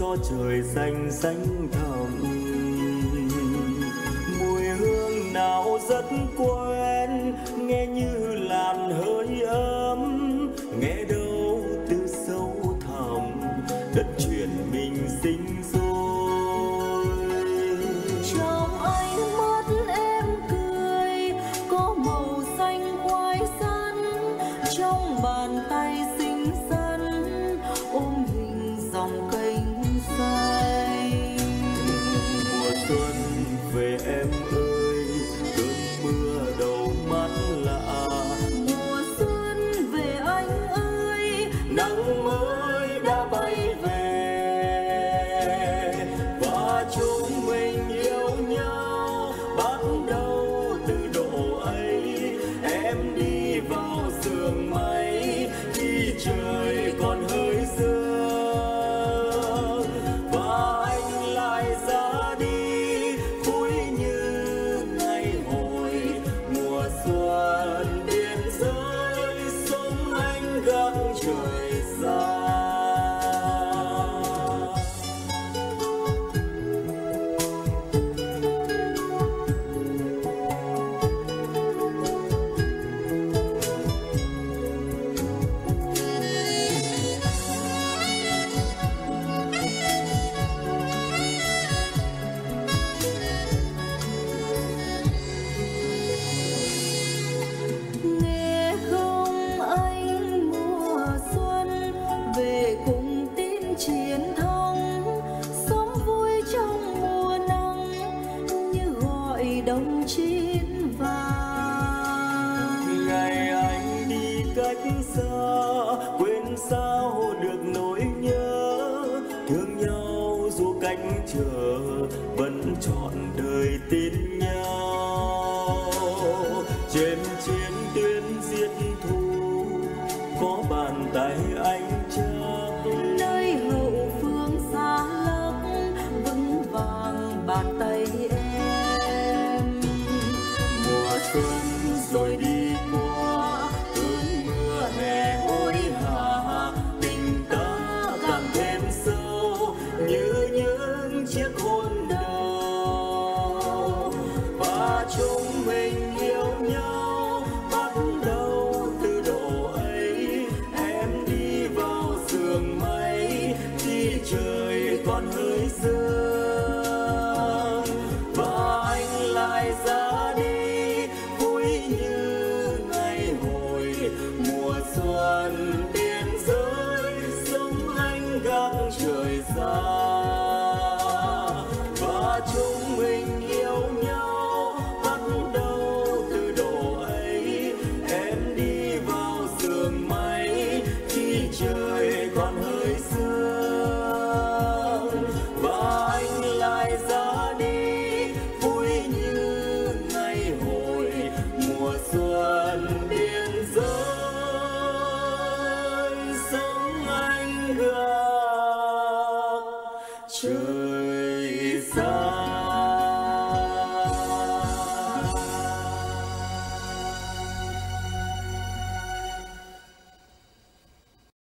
cho trời xanh xanh thẳm. Mùi hương nào rất quen, nghe như làn hơi ấm, nghe đâu từ sâu thẳm đất truyền mình sinh sôi. Trong ánh mắt em cười có màu xanh khoai sắn, trong bàn tay xinh xắn ôm hình dòng cánh xanh. Mùa xuân về em ơi, cơn mưa đầu mắt lạ. Mùa xuân về anh ơi, Nắng mới đã bay về, và chúng mình yêu nhau bắt đầu từ độ ấy. Em đi vào giường mây khi trời còn hơi sương, và anh lại ra đi vui như ngày hồi mùa xuân biên giới, sống anh gác trời xa. nghe không anh mùa xuân về cùng tin chiến thắng, sống vui trong mùa nắng như gọi đồng chín vàng. Ngày anh đi cách xa, quên sao được nỗi nhớ, thương nhau dù cách chờ vẫn trọn đời tin nhau. Trên chiến tuyến giết thù có bàn tay anh chắc, Nơi hậu phương xa lắc vững vàng bàn tay em. mùa xuân rồi đi qua, cơn mưa hè hối hả, tình ta càng thêm sâu như những chiếc hôn đầu. Và chúng mình yêu nhau bắt đầu từ độ ấy. Em đi vào giường mây khi trời còn hơi sương, và anh lại ra đi vui như ngày hồi mùa xuân biên giới, sống anh gác trời xa. Và chúng mình yêu nhau bắt đầu từ độ ấy. Em đi vào giường mây khi trời còn hơi sương, và anh lại ra đi vui như ngày hồi mùa xuân biên giới, sống anh gác trời